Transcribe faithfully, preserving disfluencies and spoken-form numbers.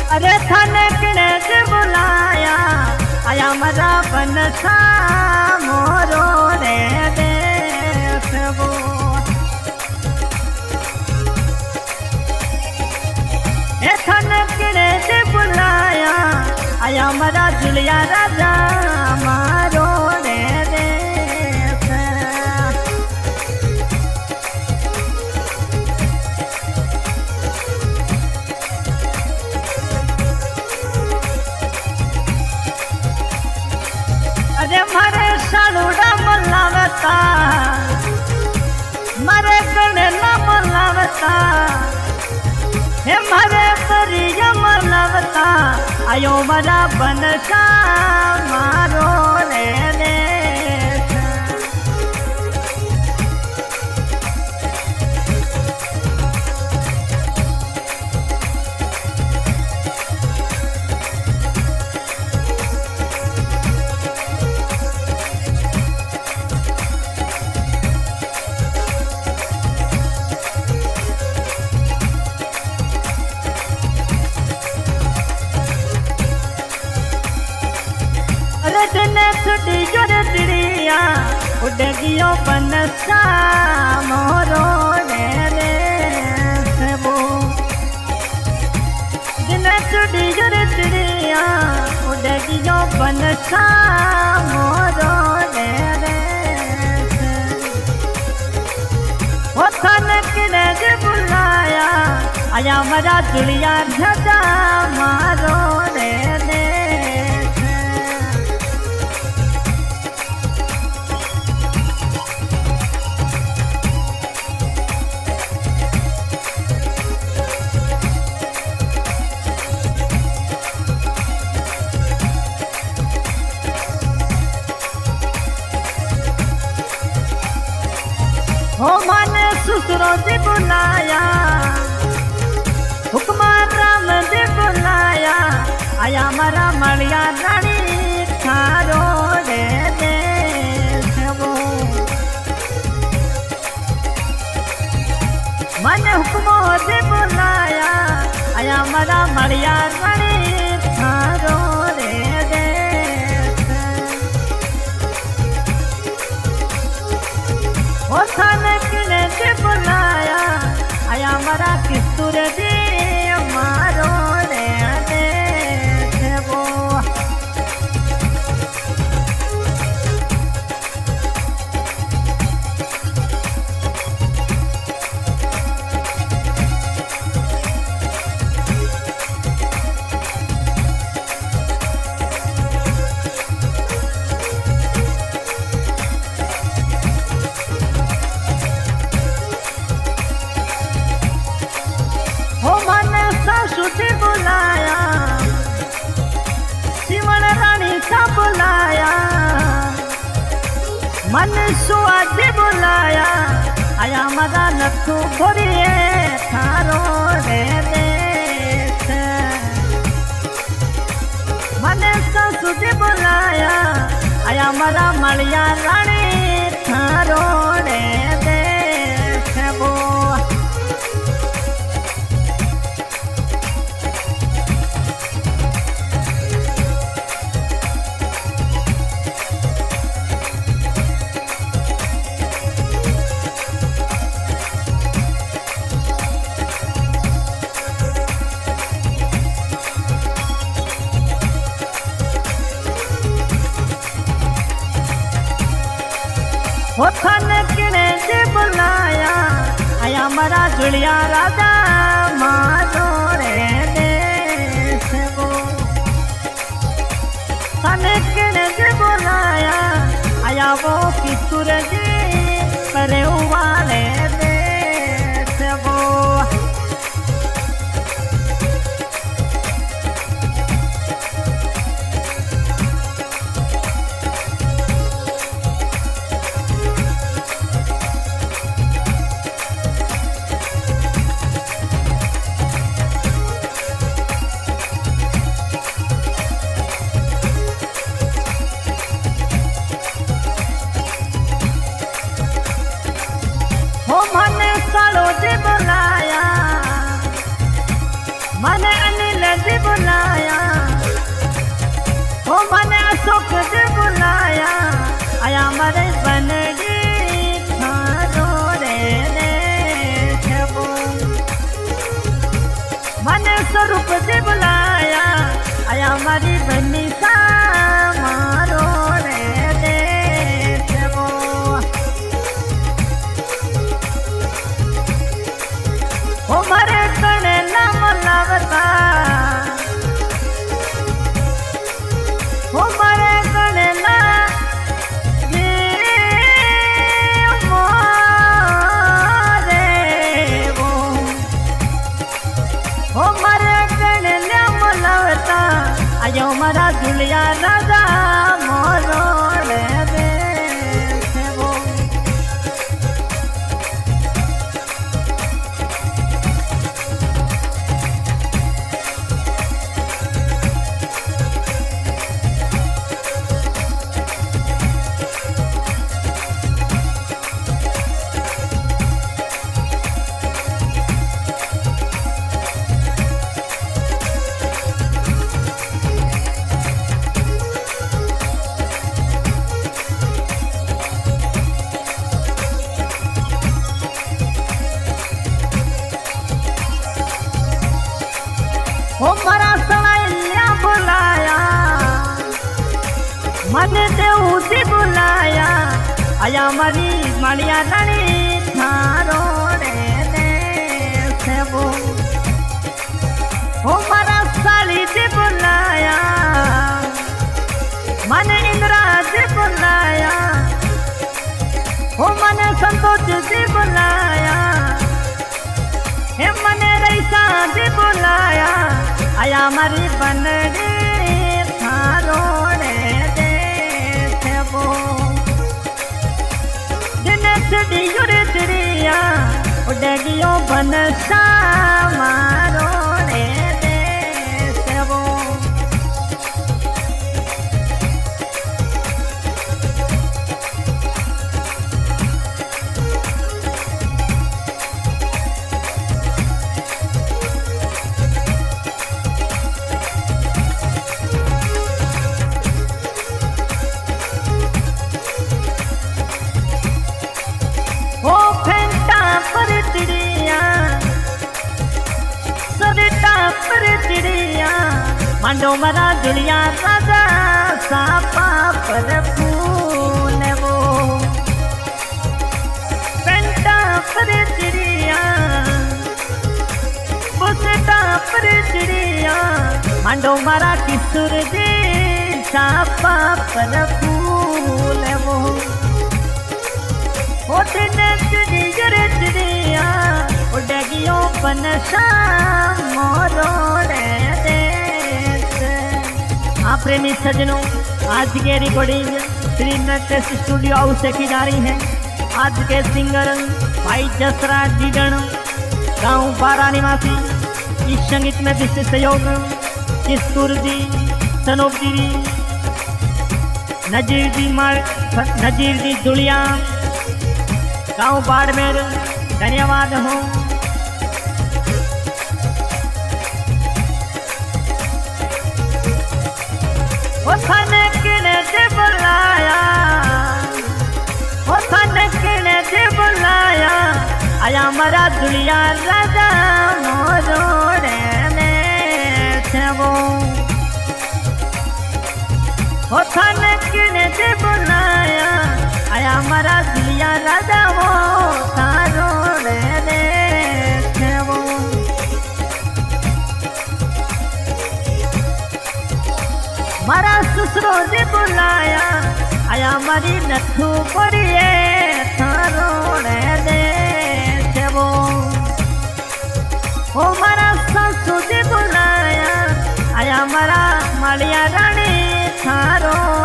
अरे थाने किने से बुलाया आया मरा बनसा मोरो रे देश वो। ए थाने किने से बुलाया आया मरा जुलिया राजा मारो रे देश। अरे मारे सालूड़ा मल्लावता मारे गणे न मल्लावता हे मारे परिया मल्लावता आयो मरा बनसा मारो रे देश। दिन छुट्टी जोरे चिड़िया उड़ गियो बनसा मोरो रे देश वो। दिन छुट्टी जोरे चिड़िया उड़ गियो बनसा मोरो रे देश। वो थान किने से बुलाया आया मरा जुलिया झजा मारो रे देश। हो माने ससुरो से बुलाया हुक्मा राम से बुलाया आया मरा मलिया रानी थारो रे देश वो। माने हुक्मो से बुलाया आया मरा मलिया रानी थारो रे देश। ओ थाने किने से बुलाया आया मरा किस्तूर जी मारो रे देश वो। हो माने सासू से बुलाया शिवन रानी सा बुलाया मन सुआ से बुलाया आया मरा नथु भोरिए थारो रे देश। मने सासू से बुलाया आया मरा मलिया रानी थारो रे देश वो। हो थान किने से बुलाया आया मरा जुलिया राजा मारो रे देश वो। थान किने से बुलाया आया वो किशोर जी करे वाले देश वो। अनिल जी बुलाया, ओ मने अशोक जी बुलाया, आया मरे बनड़ी थारो रे रे छबो। मने स्वरूप जी बुलाया, आया मारी बनी सा मारो रे रे छबो। ओ मरे कणे नाम लावता, ओ मरे कणे ना जी मोरे वो, ओ मरे कणे नाम लावता, आयो मारा दुलिया राजा मोरो रे रे छबो। ओ मारा सलाइया बुलाया, मन देऊ जी बुलाया, आया मारी मालिया रानी थारो रे रे छबो। ओ मारा साली जी बुलाया, मन इंद्रा जी बुलाया, ओ मन संतोष जी बुलाया, हे मने रईसा जी बुलाया, आया मारी बनड़ी थारो रे रे छबो। दिनेश डियूर तिरिया उड़गियो बनसा मारो रे रे छबो। ओ फेंटा पर चिड़िया, सरिता पर चिड़िया, मांडो मरा दुलिया राजा सापा पर फूल वो। फेंटा पर चिड़िया, बुसटा पर चिड़िया, मांडो मरा किशोर जी सापा पर फूल वो। ओ दिनेश डियूर तिरिया उड़गियो बनसा मोरो रे देश। हाँ प्रेमी सजनों, आज के recording Shri Natesh studio house से की जा रही है। आज के सिंगर भाई जसराज जीगण, गांव बारा निवासी। इस संगीत में विशेष सहयोग किस्तूर जी, सनोप जी, नजीर जी मार नजीर जी दुलिया, गाँव बाड़मेर। धन्यवाद हो। ओ थाने किने जे बुलाया, ओ थाने किने जे बुलाया, आया मरा दुलिया राजा मोरो रे ने छबो। ओ थाने किने जे बुलाया, आया मरा दुलिया राजा वो तारो रे रे छबो। मारा ससुरो जी बुलाया, आया मारी नथु पड़िए थारो रे रे छबो। ओ मारा सासू जी बुलाया, आया मारा मालिया रानी थारो